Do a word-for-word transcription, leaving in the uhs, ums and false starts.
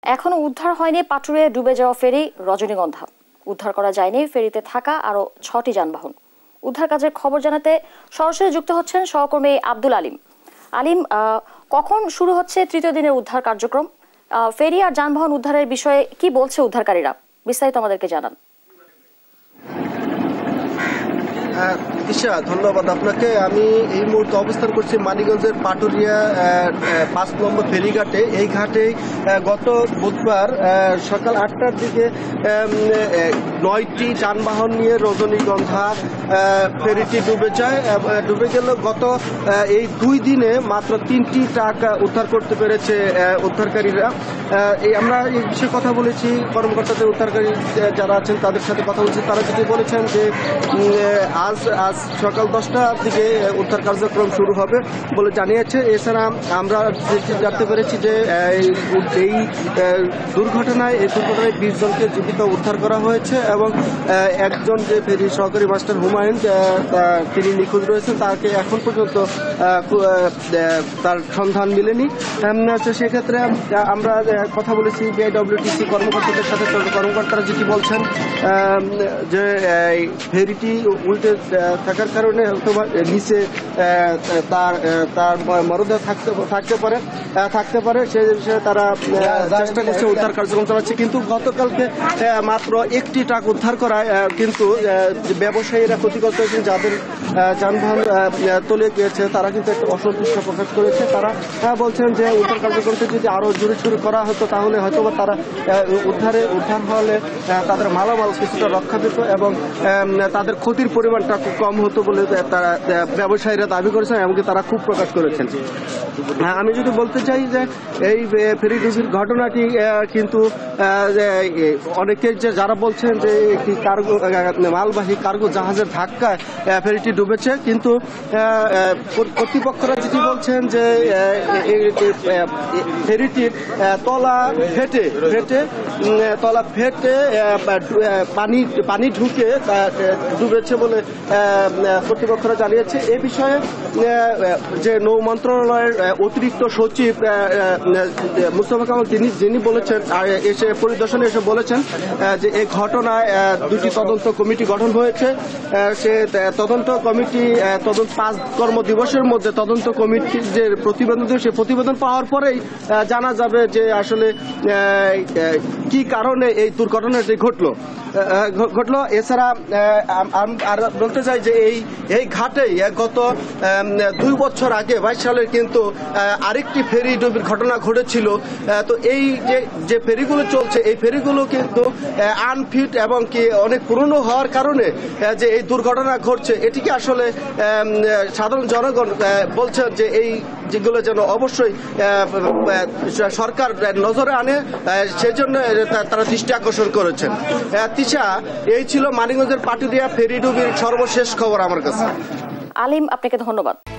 এখনো উদ্ধার হয়নি পাটুরে ডুবে যাওয়া ফেরি রজনীগন্ধা। উদ্ধার করা যায়নি ফেরিতে থাকা আরো ছটি যানবাহন। উদ্ধার কাজের খবর জানাতে সরাসরি যুক্ত হচ্ছেন সহকর্মী আব্দুল আলিম। আলিম, কখন শুরু হচ্ছে তৃতীয় দিনের উদ্ধার কার্যক্রম? ফেরি আর যানবাহন উদ্ধারের বিষয়ে কি বলছে উদ্ধারকারীরা? বিস্তারিত আমাদেরকে জানান। ঈশা, ধন্যবাদ আপনাকে। আমি এই মুহূর্তে অবস্থান করছি মানিকগঞ্জের পাটুরিয়া পাঁচ নম্বর ফেরিঘাটে। এই ঘাটে গত বুধবার সকাল আটটার দিকে নয়টি যানবাহন নিয়ে রজনীগন্ধা ফেরিটি ডুবে যায়। ডুবে গেল গত এই দুই দিনে মাত্র তিনটি ট্রাক উদ্ধার করতে পেরেছে উদ্ধারকারীরা। এই আমরা এই বিষয়ে কথা বলেছি, কর্মকর্তাদের উদ্ধারকারী যারা আছেন তাদের সাথে কথা বলছি। তারা যেটি বলেছেন যে আজ আজ সকাল দশটার দিকে উদ্ধার কার্যক্রম শুরু হবে বলে জানিয়েছে। এছাড়া আমরা জানতে পেরেছি যে এই দুর্ঘটনায় এই দুর্ঘটনায় বিশ জনকে জীবিত উদ্ধার করা হয়েছে এবং একজন যে ফেরি সহকারী মাস্টার হুমায়ুন তিনি নিখোঁজ রয়েছেন, তাকে এখন পর্যন্ত তার সন্ধান মিলেনি। সেক্ষেত্রে আমরা কথা বলেছি বিআইডব্লিউটিসি কর্মকর্তাদের সাথে। কর্মকর্তারা যেটি বলছেন যে ফেরিটি উল্টে থাকার কারণে অথবা নিচে তার তার মরদেহ থাকতে থাকতে পারে থাকতে পারে সেই বিষয়ে তারা চেষ্টা করছে, উদ্ধার কার্যক্রম চালাচ্ছে। কিন্তু গতকালকে মাত্র একটি ট্রাক উদ্ধার করায় কিন্তু ব্যবসায়ীরা ক্ষতিগ্রস্ত হয়েছেন, যাদের যানবাহন তলিয়ে গিয়েছে তারা কিন্তু একটা অসন্তুষ্ট প্রকাশ করেছে। তারা বলছেন যে উদ্ধার কার্যক্রমটি যদি আরো জোরে শুরু করা হতো তাহলে হয়তো বা তারা উদ্ধারে উদ্ধার হলে তাদের মালামাল কিছুটা রক্ষা পেত এবং তাদের ক্ষতির পরিমাণটা খুব কম হতো বলে তারা ব্যবসায়ীরা দাবি করেছেন, এমনকি তারা খুব প্রকাশ করেছেন। আমি যদি বলতে চাই যে এই ফেরি ডুবির ঘটনাটি কিন্তু অনেকে যে যারা বলছেন যে একটি কার্গো মালবাহী কার্গো জাহাজের ধাক্কায় ফেরিটি ডুবেছে, কিন্তু কর্তৃপক্ষরা যেটি বলছেন যে ফেরিটির তলা ফেটে ফেটে তলা ফেটে পানি পানি ঢুকে ডুবেছে বলে কর্তৃপক্ষরা জানিয়েছে। এ বিষয়ে যে নৌ মন্ত্রণালয়ের অতিরিক্ত সচিব মুস্তফা কামাল তিনি যিনি বলেছেন এসে পরিদর্শনে এসে বলেছেন যে এই ঘটনায় দুটি তদন্ত কমিটি গঠন হয়েছে। সে তদন্ত কমিটি তদন্ত পাঁচ কর্মদিবসের মধ্যে তদন্ত কমিটির যে প্রতিবেদন সে প্রতিবেদন পাওয়ার পরেই জানা যাবে যে আসলে কি কারণে এই দুর্ঘটনাটি ঘটলো ঘটলো এছাড়া আর বলতে চাই যে এই এই ঘাটেই গত দুই বছর আগে বাইশ সালের কিন্তু আরেকটি ফেরি ডুবির ঘটনা ঘটেছিল। তো এই যে যে ফেরিগুলো চলছে এই ফেরিগুলো কিন্তু আনফিট এবং কি অনেক পুরনো হওয়ার কারণে যে এই দুর্ঘটনা ঘটছে, এটিকে আসলে সাধারণ জনগণ বলছেন যে এই যেগুলো যেন অবশ্যই সরকার নজরে আনে, সেজন্য তারা দৃষ্টি আকর্ষণ করেছেন। তিশা, এই ছিল মানিকগঞ্জের পাটুরিয়া ফেরি ডুবির সর্বশেষ খবর আমার কাছে। আলিম, আপনাকে ধন্যবাদ।